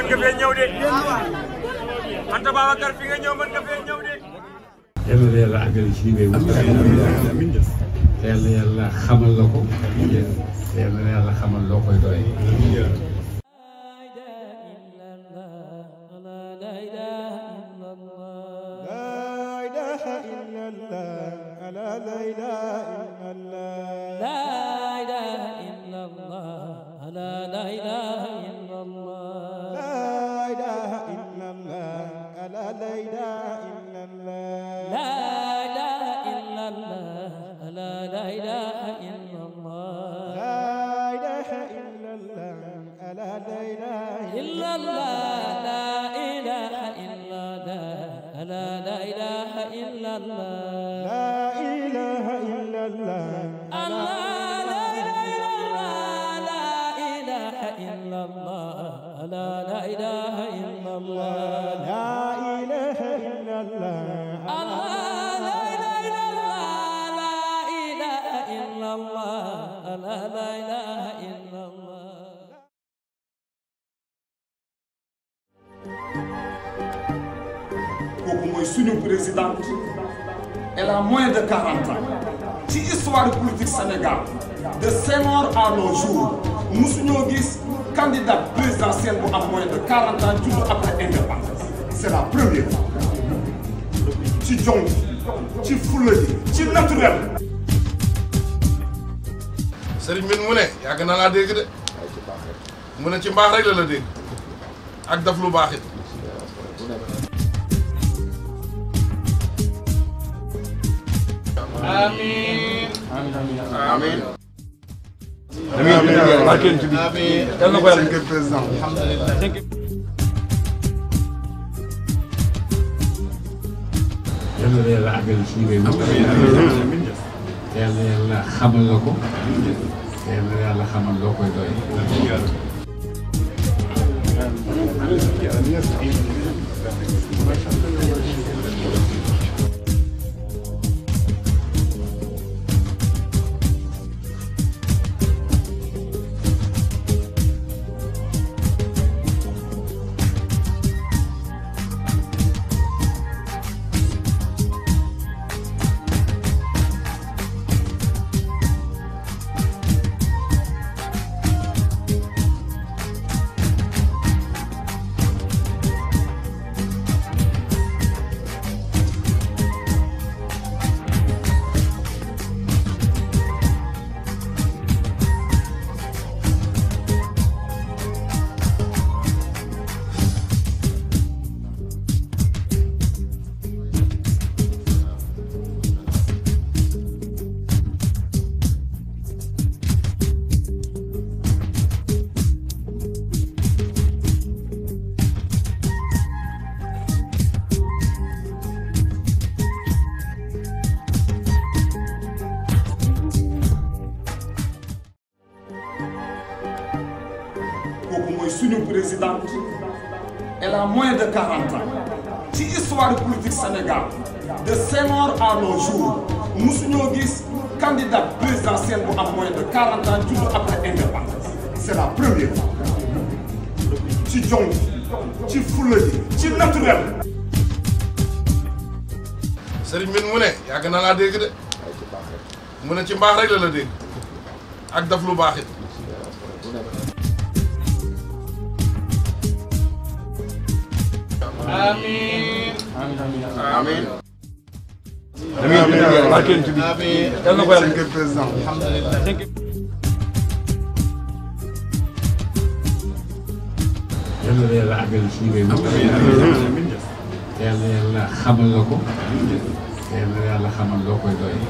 nga fee ñëw de Anta Babacar fi nga ñëw mën nga fee ñëw de. yal na yàlla àggali ci liggéey bu yal na yàlla xamal la ko yal na yàlla xamal loo koy doy. kooku mooy suñu présidente elle a moins de 40 ans ci histoire politique Sénégal de Senghor à nos jours musuñoo gis candidat présidentiel bu am moins de 40 ans judd après indépendance c'est la première ci jom ci fulla ci naturel. sëriñ bi mu ne yàgg na laa dégg de mu ne ci mbaax rek la dégg ak daf lu baax it. amiin amiin amiin barkeel ci bi yal na ko yàlla cinquième président alhamdulillah yal na yàlla àggali ci liggéey bu yal na yàlla xamal la ko yal na yàlla xamal loo koy doy. kooku mooy suñu présidente elle a moins de 40 ans ci histoire politique Sénégal de Senghor à nos jours musuñoo gis candidat présidentiel bu am moins de 40 ans judd après indépendance c'est la première ci jom ci fulla ci naturel. sëriñ bi mu ne yàgg na laa dégg de mu ne ci mbaax rek la dégg ak daf lu baax it. amiin amiin amiin barkeel ci bi yal na ko yàlla cinquième président alhamdulillah yal na yàlla àggali ci liggéey bu yal na yàlla xamal la ko yal na yàlla xamal loo koy doy.